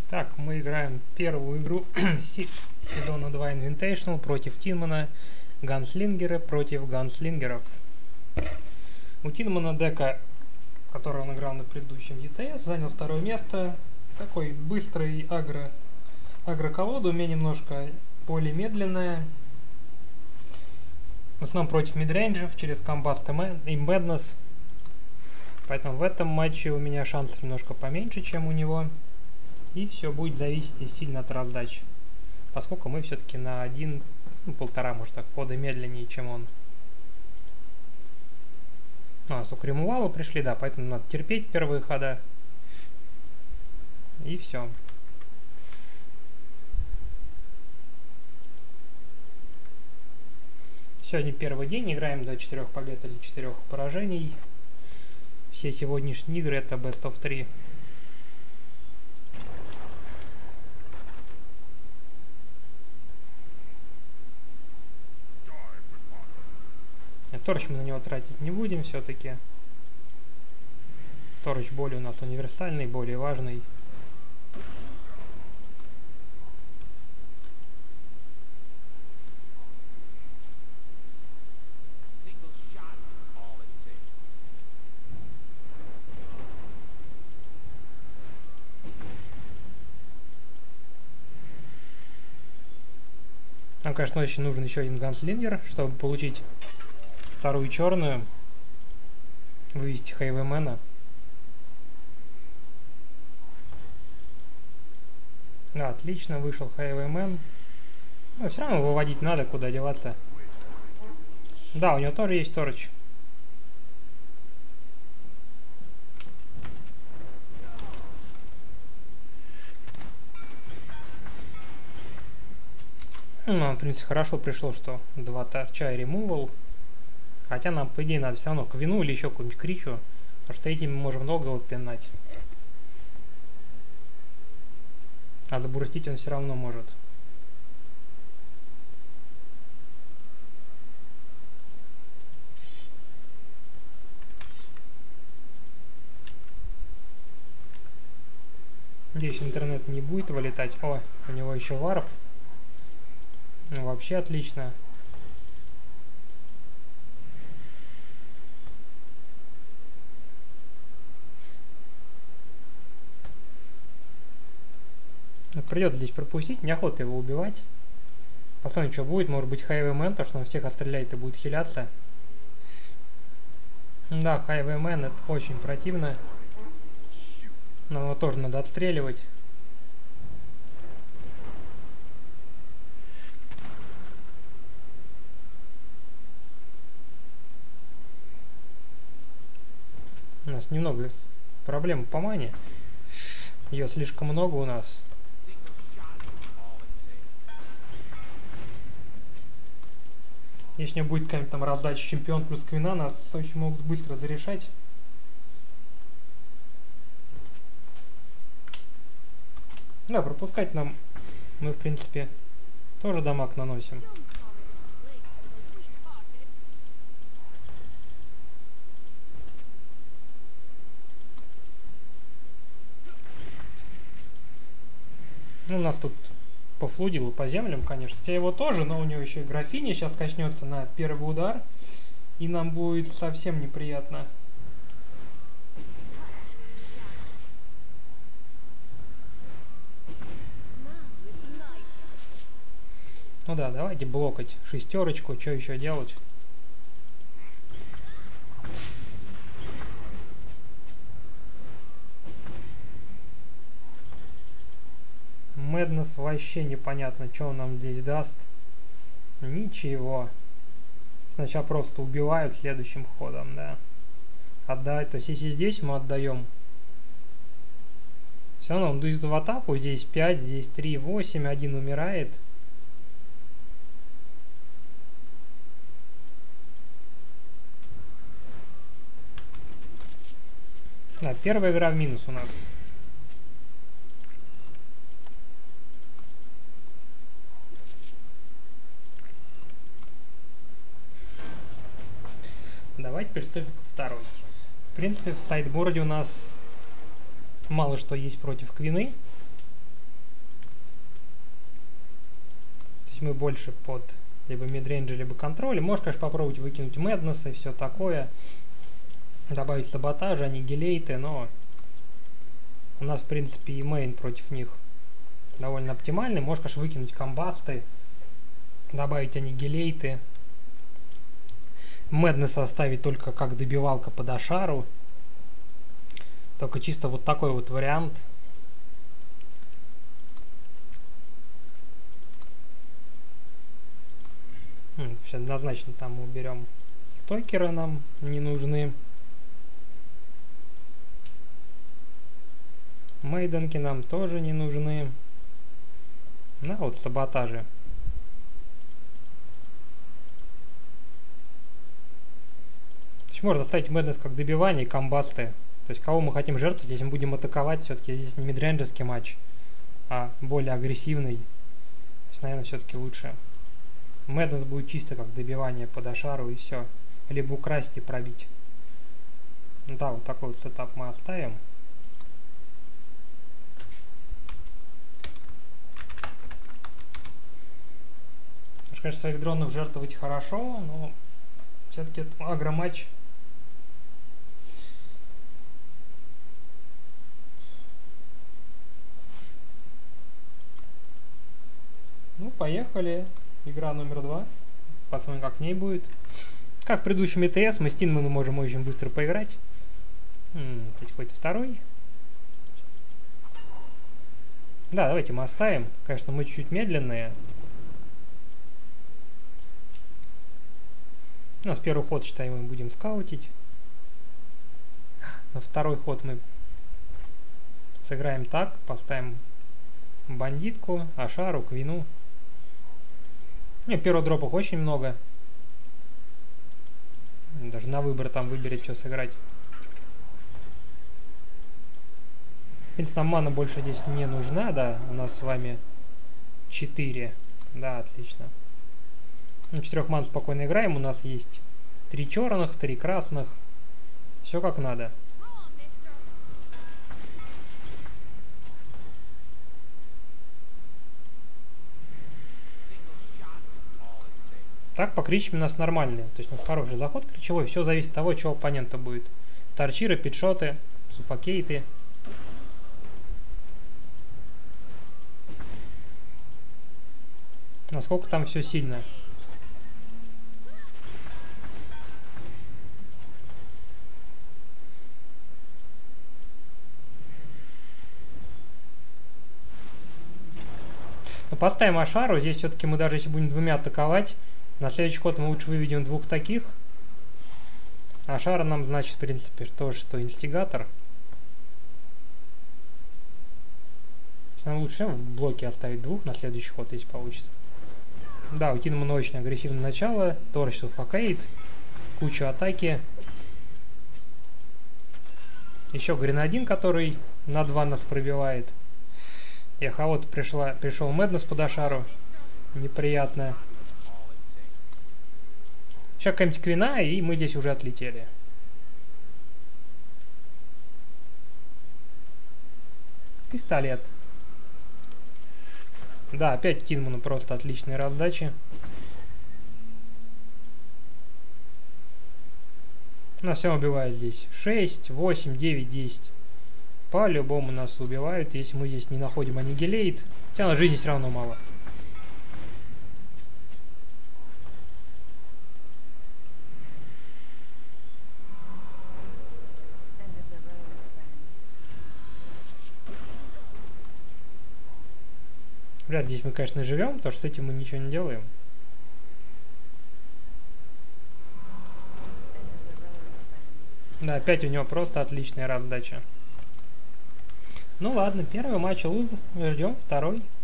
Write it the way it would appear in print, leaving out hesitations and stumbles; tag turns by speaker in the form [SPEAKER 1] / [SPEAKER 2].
[SPEAKER 1] Так, мы играем первую игру сезона 2 Invitational против Тинмана. Ганслингеры против ганслингеров. У Тинмана дека, который он играл на предыдущем ETS, занял второе место. Такой быстрый агро-колода, у меня немножко более медленная. В основном против мидрейнджев через комбаст и Madness. Поэтому в этом матче у меня шансов немножко поменьше, чем у него. И все будет зависеть сильно от раздачи. Поскольку мы все-таки на 1-1,5, может так, хода медленнее, чем он. У нас у Кремувала пришли, да, поэтому надо терпеть первые хода. И все. Сегодня первый день, играем до 4 побед или 4 поражений. Все сегодняшние игры это Best of 3. Торч мы на него тратить не будем все-таки. Торч более у нас универсальный, более важный. Нам, конечно, очень нужен еще один ганслингер, чтобы получить вторую черную, вывести Хайвеймена. Да, отлично, вышел Хайвеймен. Но все равно выводить надо, куда деваться. Да, у него тоже есть торч. Ну, в принципе, хорошо пришло, что 2 торча и ремувал. Хотя нам, по идее, надо все равно Квину или еще какую-нибудь Кричу, потому что этим мы можем долго его пинать. А забурстить он все равно может. Надеюсь, интернет не будет вылетать. О, у него еще варп. Ну, вообще отлично. Придется здесь пропустить, неохота его убивать. Посмотрим, что будет. Может быть, Хайвеймен, то что он всех отстреляет и будет хиляться. Да, Хайвеймен, это очень противно. Но его тоже надо отстреливать. У нас немного проблем по мане. Ее слишком много у нас. Если у него будет какая-нибудь там раздача чемпион плюс Квина, нас очень могут быстро зарешать. Да, пропускать нам мы, в принципе, тоже дамаг наносим. Ну, у нас тут по флудилу, по землям, конечно. Хотя его тоже, но у него еще и графиня сейчас качнется на первый удар. И нам будет совсем неприятно. Ну да, давайте блокать шестерочку. Что еще делать? Madness вообще непонятно, что он нам здесь даст. Ничего. Сначала просто убивают следующим ходом, да. Отдать. То есть если здесь мы отдаем, все равно он идет в атаку. Здесь 5, здесь 3, 8, 1 умирает. Да, первая игра в минус у нас. Давайте приступим ко второй. В принципе, в сайдборде у нас мало что есть против Квины. есть мы больше под либо мидрейндж, либо контроль. Можешь, конечно, попробовать выкинуть Мэднесса и все такое. Добавить саботажа, аннигилейты, но у нас, в принципе, и мейн против них довольно оптимальный. Можешь, конечно, выкинуть комбасты, добавить аннигилейты. Мэднесса оставить только как добивалка под Ашару. Только чисто вот такой вот вариант. Сейчас однозначно там мы уберем стокеры, нам не нужны. Мейденки нам тоже не нужны. Ну вот саботажи. То есть можно ставить Мэднесс как добивание и комбасты. То есть кого мы хотим жертвовать, если мы будем атаковать, все-таки здесь не мидрейнджерский матч, а более агрессивный. То есть, наверное, все-таки лучше. Мэднесс будет чисто как добивание под Ашару и все. Либо украсть и пробить. Ну да, вот такой вот сетап мы оставим. Конечно, своих дронов жертвовать хорошо, но все-таки это агроматч. Ну, поехали. Игра номер 2. Посмотрим, как в ней будет. Как в предыдущем ЕТС, мы с Тинманом можем очень быстро поиграть. Здесь хоть второй. Да, давайте мы оставим. Конечно, мы чуть-чуть медленные. У нас первый ход, считаем, мы будем скаутить. На второй ход мы сыграем так. Поставим бандитку, Ашару, Квину. Первого дропа очень много. Даже на выбор там выберет, что сыграть. В принципе, нам мана больше здесь не нужна, да. У нас с вами 4. Да, отлично. 4 ман спокойно играем. У нас есть 3 черных, 3 красных. Все как надо. Так, по кричам у нас нормальные. То есть у нас хороший заход кричевой. Все зависит от того, что у оппонента будет. Торчиры, питшоты, суфокейты. Насколько там все сильно. Но поставим Ашару. Здесь все-таки мы даже если будем двумя атаковать, на следующий ход мы лучше выведем 2 таких. Ашара нам, значит, в принципе, тоже что инстигатор. Нам лучше в блоке оставить 2 на следующий ход, если получится. Да, у Тинмана очень агрессивное начало. Торч, суфокейт. Куча атаки. Еще гренадин, который на 2 нас пробивает. Эхолот пришел Мэднесс под Ашару. Неприятно. Сейчас какая-нибудь Квина, и мы здесь уже отлетели. Пистолет. Да, опять Тинману просто отличные раздачи. Нас все убивают здесь. 6, 8, 9, 10. По-любому нас убивают, если мы здесь не находим аннигилейт. Хотя на жизни все равно мало. Вряд ли здесь мы, конечно, живем, потому что с этим мы ничего не делаем. Да, опять у него просто отличная раздача. Ну ладно, первый матч луз, ждем второй.